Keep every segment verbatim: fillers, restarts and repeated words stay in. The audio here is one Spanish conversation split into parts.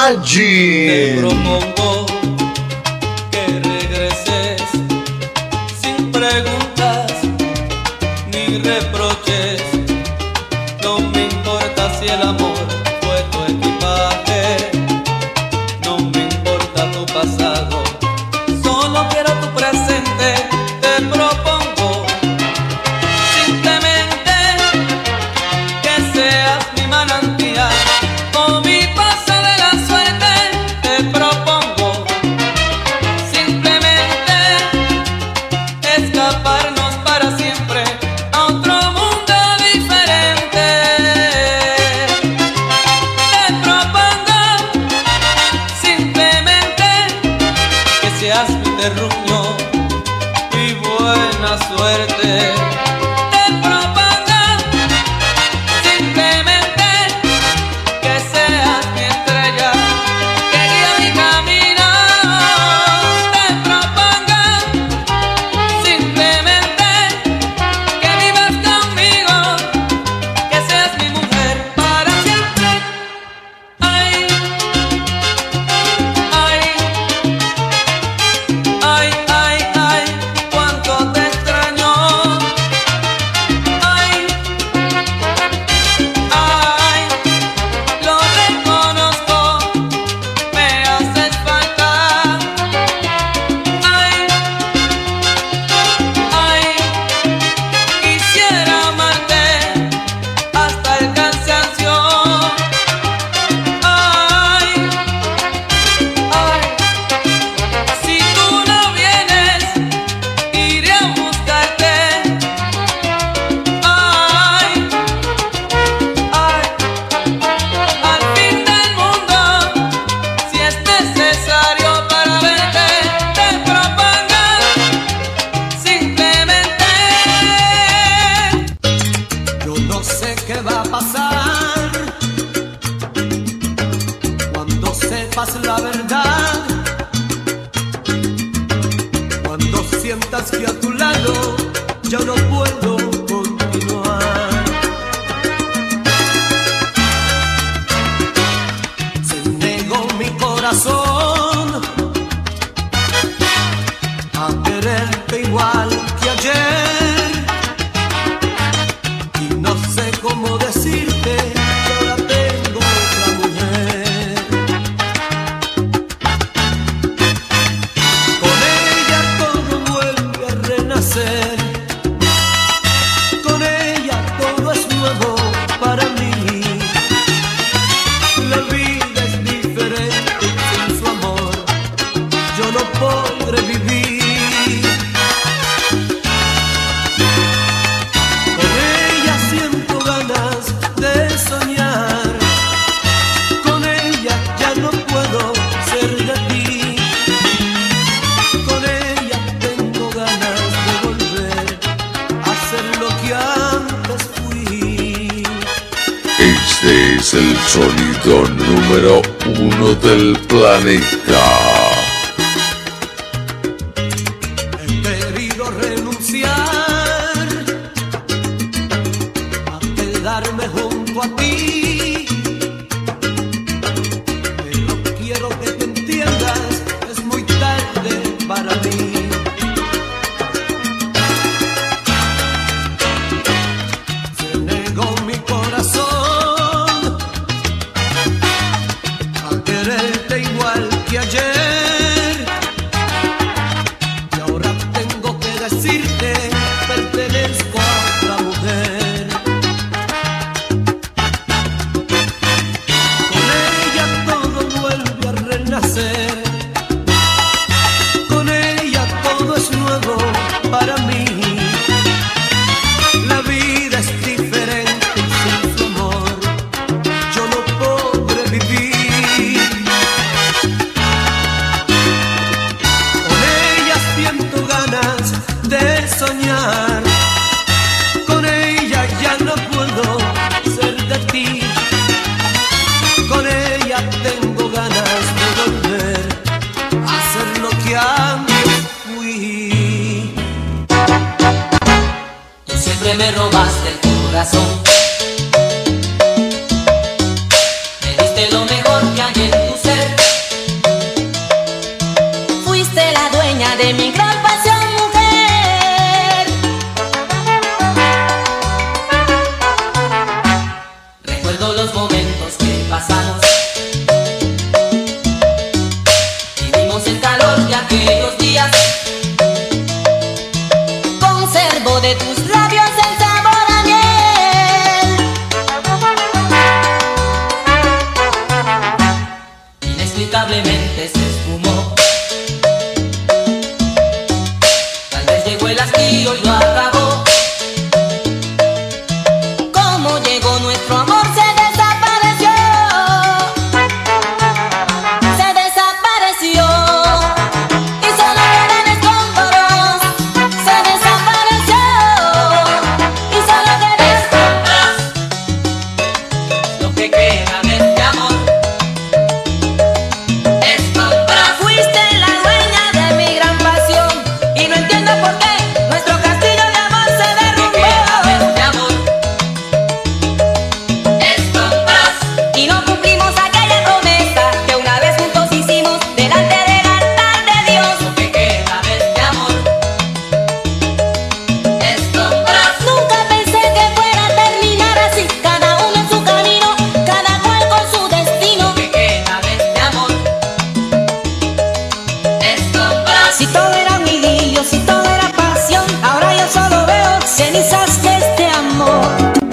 Maggi. Te propongo que regreses sin preguntas ni reproches. No me importa si el amor fue tu equipaje, no me importa tu pasado, solo quiero tu presente. Te propongo simplemente que seas mi manantial o mi paso de la suerte. Te propongo simplemente escaparnos para siempre a otro mundo diferente. Te propongo simplemente que seas mi terruño y buena suerte. Te propongo simplemente que seas mi estrella que guía mi camino. Te propongo simplemente que vivas conmigo, que seas mi mujer para siempre. Ay, ay, ay, ay, ay, cuánto te extraño. Ay, ay, lo reconozco, me haces falta. Ay, ay, quisiera amarte hasta el cansancio. Ay, ay, si tú no vienes, iré a buscarte. Ay, ay, al fin del mundo, si es necesario para verte. Te propongo simplemente. Yo no sé qué va a pasar cuando sepas la verdad, cuando sientas que a tu lado ya no puedo continuar. Se negó mi corazón a quererte igual que ayer. Y no sé cómo decirte que ahora tengo otra mujer. Con ella todo vuelve a renacer. Con ella todo es nuevo para mí. La vida es diferente sin su amor. Yo no podré vivir. Con ella siento ganas de soñar. Con ella ya no puedo ser de ti. Con ella tengo ganas de volver a ser lo que antes fui. Este es el sonido número uno del planeta. He querido renunciar a quedarme junto a ti, pero quiero que te entiendas, es muy tarde para mí. Se negó mi corazón a quererte igual que ayer. Y ahora tengo que decirte, pertenezco a otra mujer. de mi gran pasión, mujer. Recuerdo los momentos que pasamos, vivimos el calor de aquellos días. Conservo de tus labios el sabor a miel. Inexplicablemente se esfumó. Tal vez llegó el hastío y lo acabó. Como llegó nuestro amor se desapareció. Se desapareció. Y solo quedan escombros. Se desapareció. Y solo quedan Escombros, lo que queda de este amor. Escombros, Fuiste la dueña de mi gran pasión. Y no entiendo por qué nuestro castillo de amor se lo que queda de derrumbó. este amor. Escombros, Y no cumplimos aquella promesa que una vez juntos hicimos delante del altar de Dios. lo que queda de este amor. Escombros, Nunca pensé que fuera a terminar así, cada uno en su camino, cada cual con su destino. lo que queda de este amor. Escombros, Si todo era un idilio, si todo era pasión, ahora yo solo veo cenizas de este amor.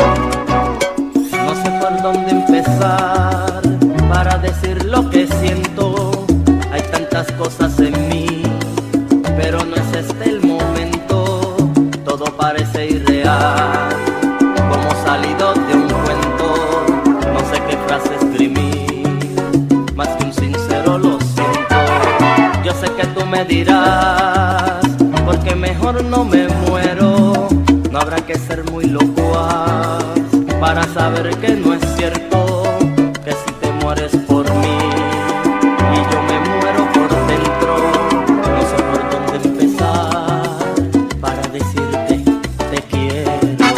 No sé por dónde empezar para decir lo que siento. Hay tantas cosas en mí, pero no es este el momento. Todo parece irreal, como salido de un cuento. No sé qué frase escribir, más que un sincero lo siento. Yo sé que tú me dirás, porque mejor no me muero. No habrá que ser muy locuaz para saber que no es cierto, que si te mueres por mí y yo me muero por dentro. No sé por dónde empezar para decirte te quiero.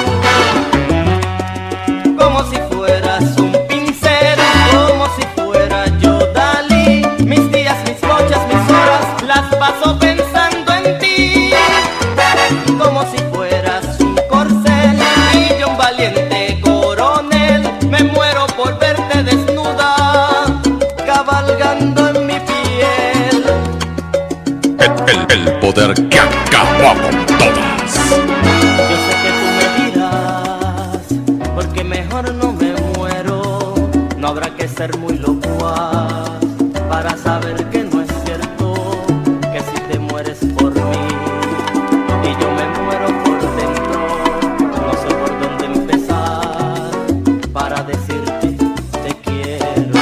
Como si fueras un pincel, como si fuera yo Dalí. Mis días, mis noches, mis horas las paso pensando en ti. Como si fueras un corcel y yo un valiente coronel. Me muero por verte desnuda, cabalgando en mi piel. El, el- el poder que acaba con todas. Yo sé que tú me dirás, porque mejor no me muero. No habrá que ser muy locuaz para saber que no es cierto, que si te mueres por mí y yo me muero por dentro. No sé por dónde empezar para decirte te quiero.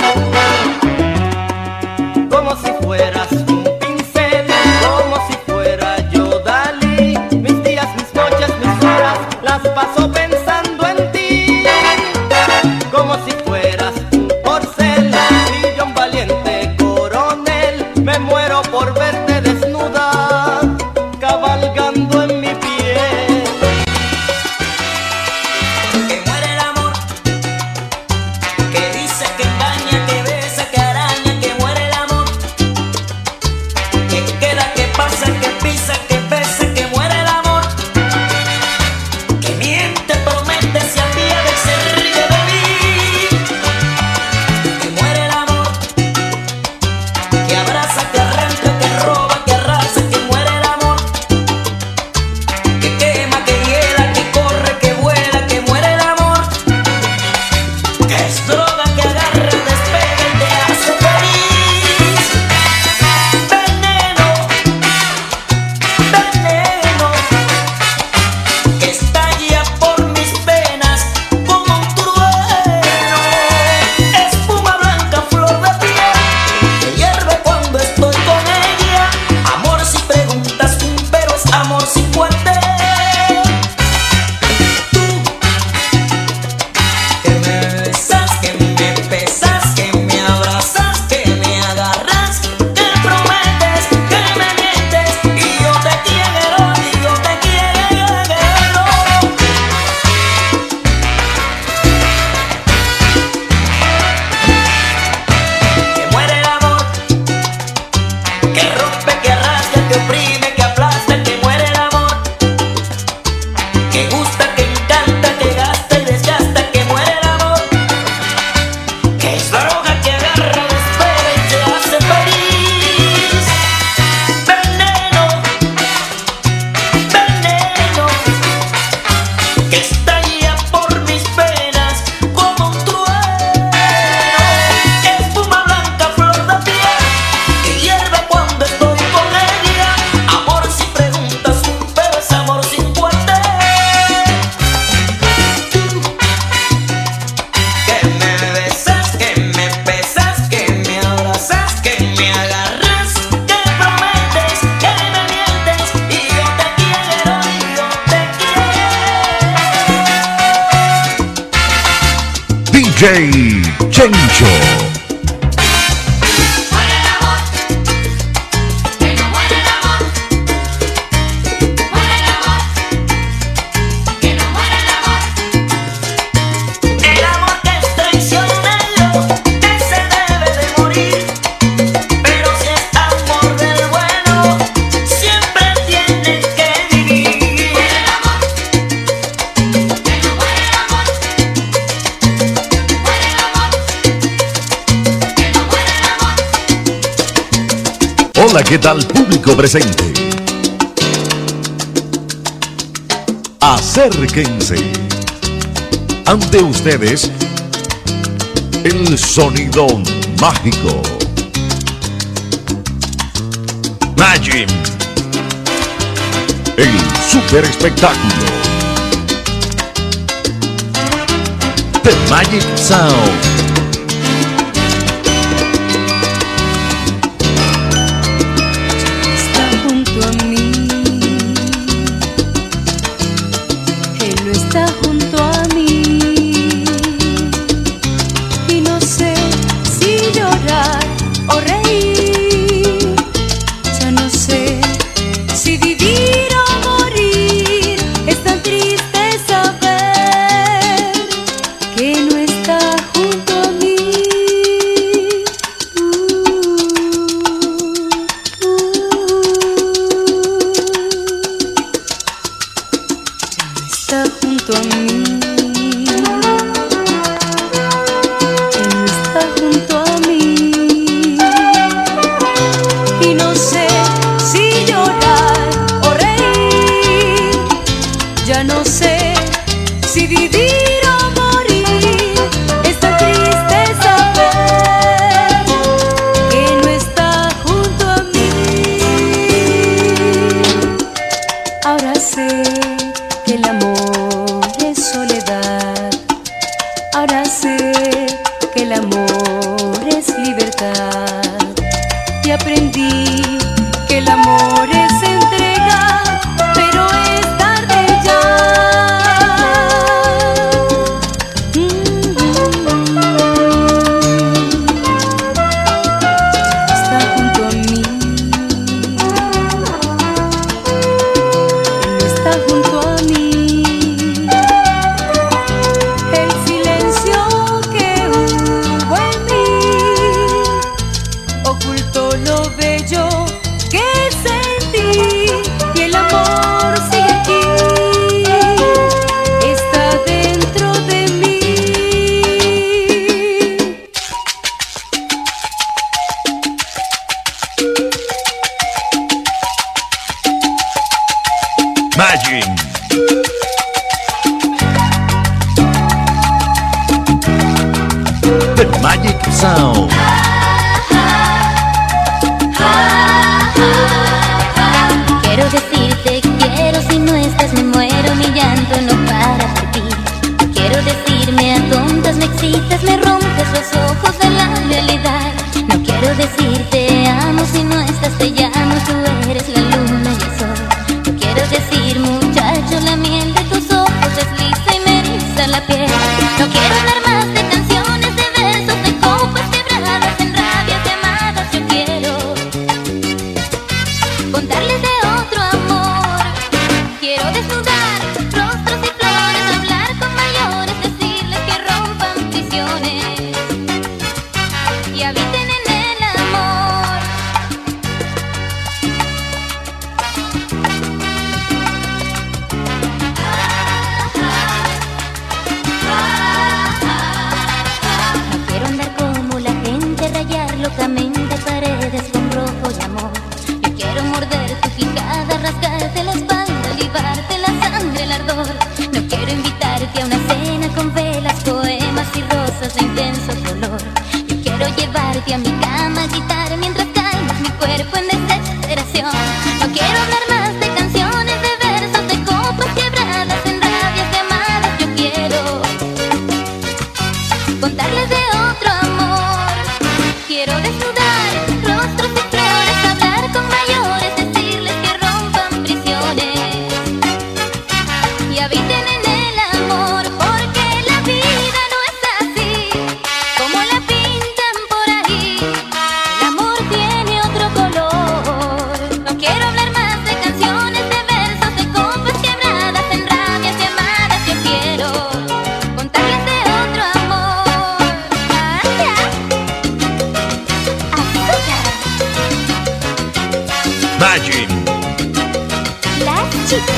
Como si fueras un pincel, como si fuera yo Dalí. Mis días, mis noches, mis horas las paso pensando en ti. Como si fueras un corcel J Chencho. Hola, ¿qué tal, público presente? Acérquense. Ante ustedes, el sonido mágico. Magic. El super espectáculo. The Magic Sound. Magic. The Magic Sound. Quiero decirte quiero, si no estás me muero, mi llanto no para por ti. Quiero decirme a tontas, me excitas, me rompes los ojos de la realidad. No quiero decirte amo, si no estás te llamo, tú eres la luna y el sol. No quiero decir muchacho, la miel de tus ojos desliza y me eriza la piel. No quiero hablar más de canciones, de versos, de copas quebradas, en rabias llamadas. Yo quiero contarles de otro amor. Quiero desnudar rostros y flores, hablar con mayores, decirles que rompan prisiones y habiten en el amor. No quiero andar como la gente, rayar locamente paredes con rojo y amor. Yo quiero morder tu quijada, rasgarte la espalda, libarte la sangre, el ardor. No quiero invitarte a una cena con velas, poemas y rosas de intenso color. Yo quiero llevarte a mi cama, gritar mientras calmas mi cuerpo en desesperación. No quiero hablar más de canciones, de versos, de copas quebradas, en rabias llamadas. Yo quiero contarles de otro amor. Quiero desnudar rostros y flores, hablar con mayores, decirles que rompan prisiones y habiten en el amor, porque la vida no es así. Magic. Las chicas.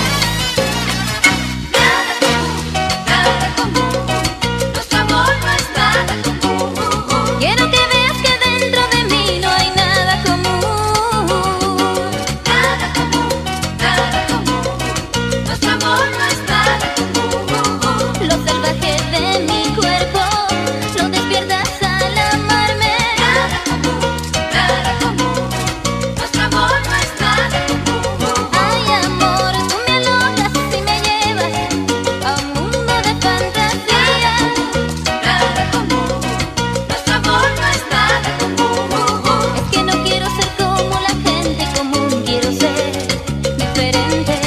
Quiero que veas que dentro de mí no hay nada común. Nada común, nada común. Nuestro amor no es nada común. Lo salvaje de mi cuerpo lo despiertas al amarme. Nada común, nada común. Nuestro amor no es nada común. Ay, amor, tú me alojas y me llevas a un mundo de fantasía. Nada común. Nuestro amor no es nada común. Es que no quiero ser como la gente común, quiero ser diferente.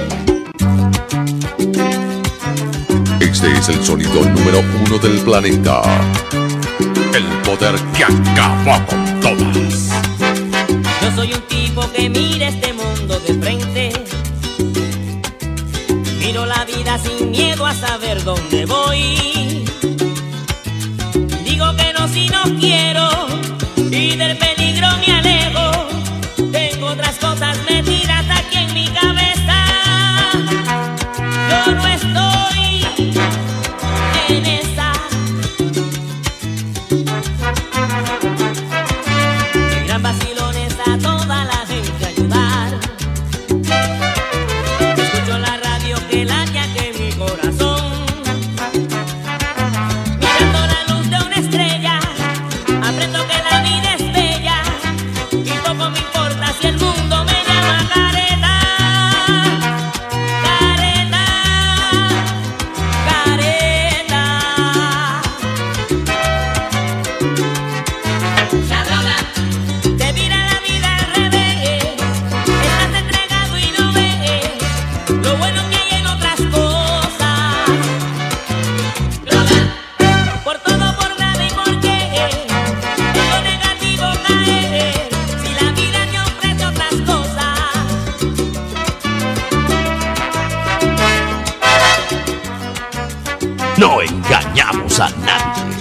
Este es el sonido número uno del planeta. El poder que acaba con todas. Yo soy un tipo que mira este mundo de frente. Miro la vida sin miedo a saber dónde voy. Digo que no si no quiero y del peligro me alejo. Tengo otras cosas metidas aquí en mi cabeza. Yo no estoy en esa. Qué gran vacilón es a toda la gente ayudar. Escucho la radio que late aquí en mi corazón. Mirando la luz de una estrella, aprendo que la vida es bella. Y poco me importa si el mundo me llama careta. Careta, careta. La droga te mira la vida al revés. Estás entregado y no ves lo bueno que hay en otras cosas. Droga, por todo, por nada y por qué. En lo negativo caer. Si la vida te ofrece otras cosas. No engañamos a nadie.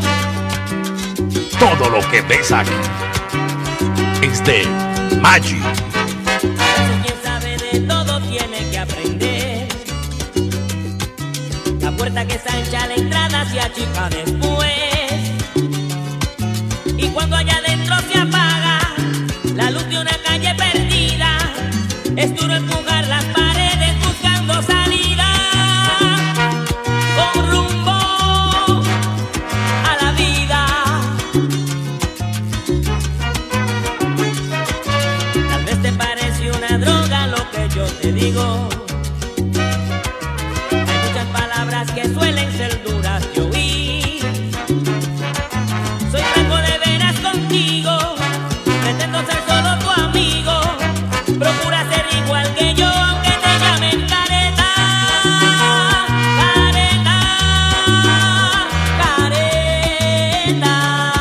Todo lo que ves aquí es de Magic. A veces quien sabe de todo tiene que aprender. La puerta que se ancha la entrada se achica después. Y cuando allá adentro se apaga la luz de una calle perdida, es duro empujar las paredes buscando salida. Con rumbo a la vida. Tal vez te parece una droga lo que yo te digo. Hay muchas palabras que suelen ser duras de oír. Soy franco de veras contigo. Pretendo ser solo tu amigo. Procura ser igual que yo aunque te llamen careta. Careta, careta.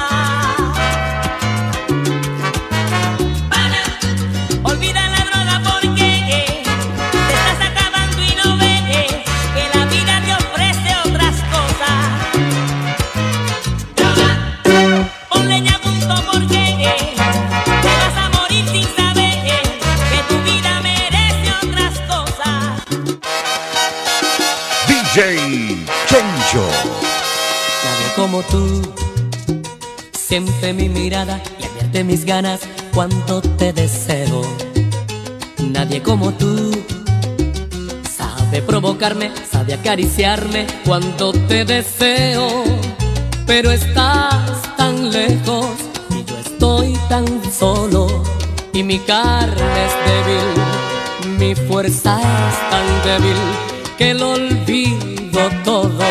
Pana, olvida la droga porque te estás acabando y no ves que la vida te ofrece otras cosas. Droga, ponle ya punto porque te vas a morir sin saber que tu vida merece otras cosas. D J Chencho. Nadie como tú siente mi mirada y advierte mis ganas cuando te deseo. Nadie como tú sabe provocarme, sabe acariciarme cuando te deseo. Pero estás tan lejos y yo estoy tan solo. Y mi carne es débil, mi fuerza es tan débil que lo olvido todo.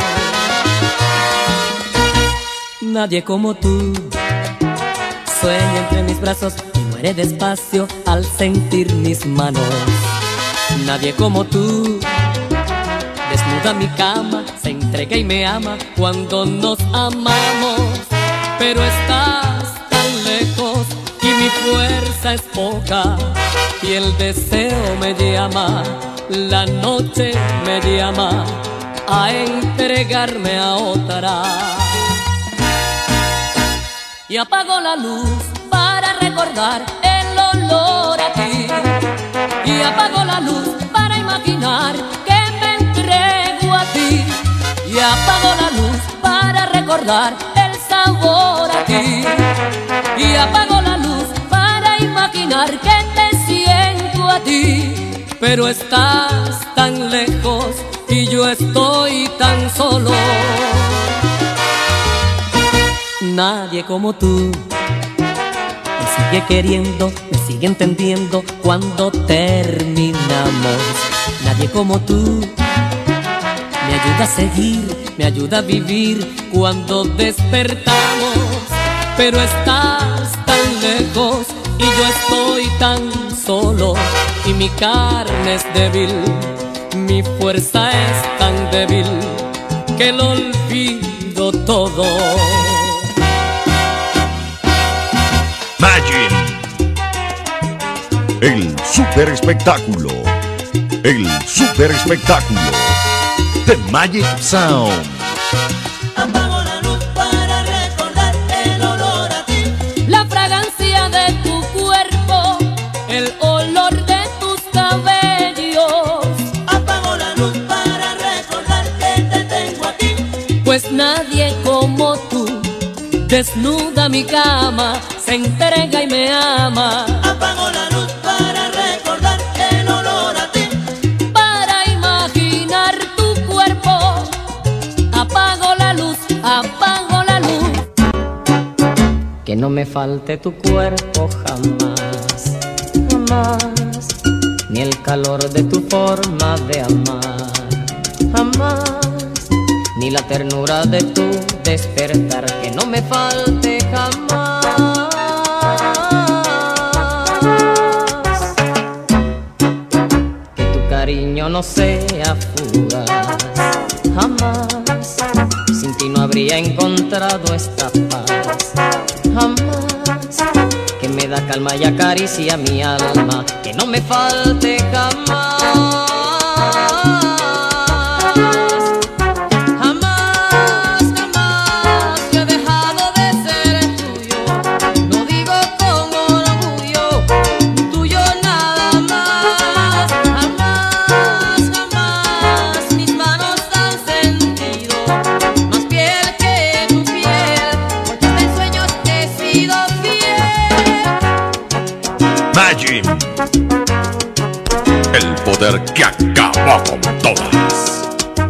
Nadie como tú sueña entre mis brazos y muere despacio al sentir mis manos. Nadie como tú desnuda mi cama, se entrega y me ama cuando nos amamos. Pero estás tan lejos y mi fuerza es poca y el deseo me llama, la noche me llama a entregarme a otra. Y apago la luz para recordar en lo olor a ti. Y apago la luz para imaginar que me entrego a ti. Y apago la luz para recordar el sabor a ti. Y apago la luz para imaginar que te siento a ti. Pero estás tan lejos y yo estoy tan solo. Nadie como tú me sigue queriendo, me sigue entendiendo cuando terminamos. Nadie como tú me ayuda a seguir, me ayuda a vivir cuando despertamos. Pero estás tan lejos y yo estoy tan solo. Y mi carne es débil, mi fuerza es tan débil que lo olvido todo. Magic, el super espectáculo, el super espectáculo de Magic Sound. Apago la luz para recordar el olor a ti. La fragancia de tu cuerpo, el olor de tus cabellos. Apago la luz para recordar que te tengo a ti. Pues nadie como tú desnuda mi cama, se entrega y me ama. Apago la luz para recordar el olor a ti. Para imaginar tu cuerpo, apago la luz, apago la luz. Que no me falte tu cuerpo jamás, jamás. Ni el calor de tu forma de amar, jamás. Ni la ternura de tu despertar, que no me falte jamás. Que tu cariño no sea fugaz, jamás. Sin ti no habría encontrado esta paz, jamás. Que me da calma y acaricia mi alma, que no me falte jamás. El poder que acaba con todas.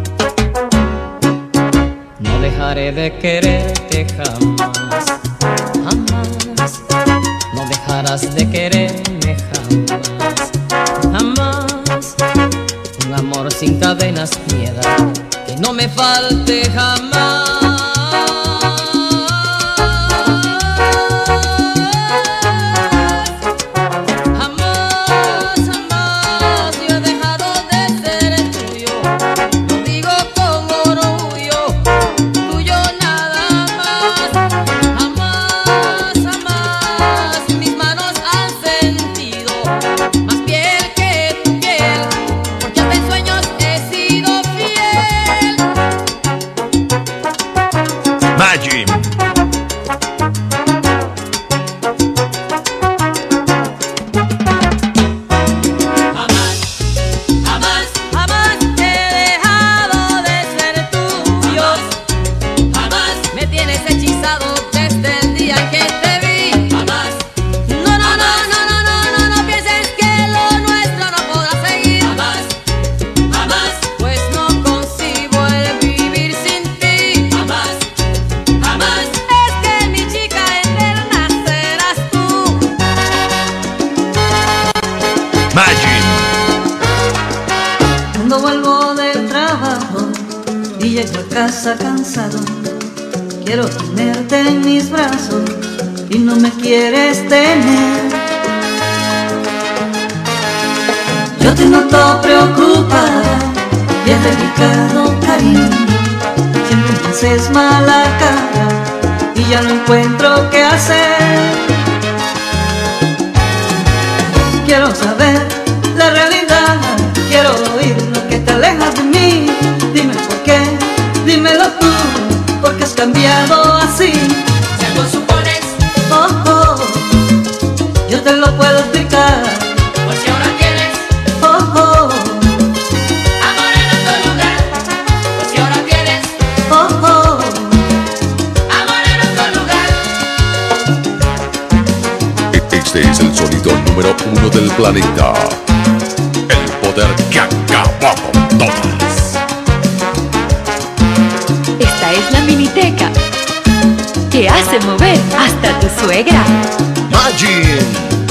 No dejaré de quererte jamás, jamás. No dejarás de quererme jamás, jamás. Un amor sin cadenas, piedad, que no me falte jamás. Cuando vuelvo del trabajo y llego a casa cansado, quiero tenerte en mis brazos y no me quieres tener. Yo te noto preocupada y es delicado, cariño. Siempre me haces mala cara y ya no encuentro qué hacer. Quiero saber la realidad, quiero oír lo que te aleja de mí. Dime por qué, dímelo tú, porque has cambiado así. Si algo supones, oh, oh, yo te lo puedo explicar. planeta. El poder que acaba con todas. Esta es la miniteca que hace mover hasta tu suegra. Magic.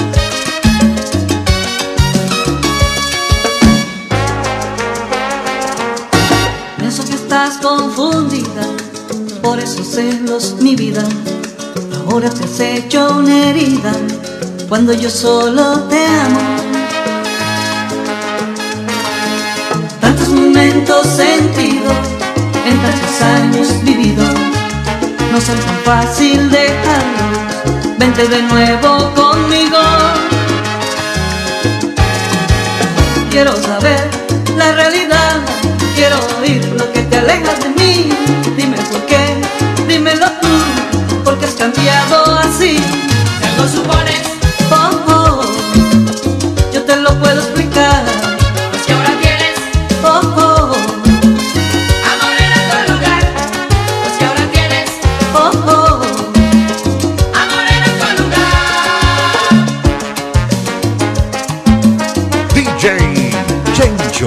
Pienso que estás confundida, por esos celos, mi vida. Ahora te has hecho una herida, cuando yo solo te amo. Tantos momentos sentidos, en tantos años vividos, no son tan fácil dejarlos. Vente de nuevo conmigo. Quiero saber la realidad, quiero oír lo que te alejas de mí. Dime por qué, dímelo tú, porque has cambiado así. Si algo supones, Oh, oh, yo te lo puedo explicar. pues que ahora tienes Oh, oh, amor en otro lugar. Pues que ahora tienes oh, oh, amor en otro lugar. D J Chencho.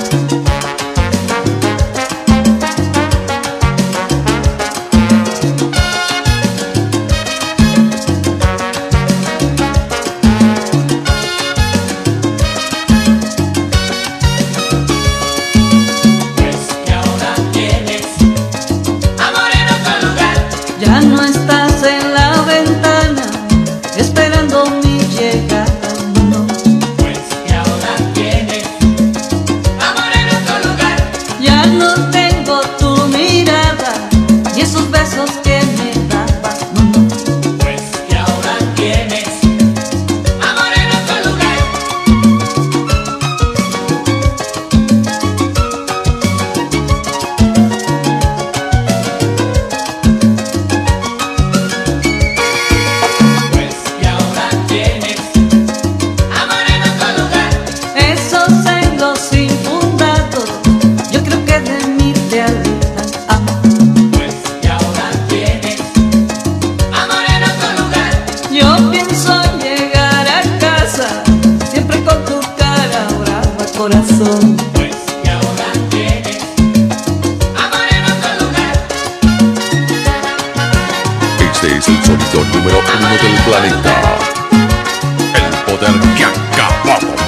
Pues que ahora tienes amor en otro lugar. ya no estás en la ventana esperando mi llegada. No, Pues que ahora tienes amor en otro lugar. ya no tengo tu mirada y esos besos que me dabas. No, no. Pues que ahora tienes amor en otro lugar. Pues que ahora tienes amor en otro lugar. Esos celos infundados, yo creo que de mí te alejan, amor. Pues que ahora tienes amor en otro lugar. Yo pienso llegar a casa, siempre con tu cara brava, corazón. Pues que ahora tienes amor en otro lugar. Este es el sonido número uno del planeta. El poder que acaba con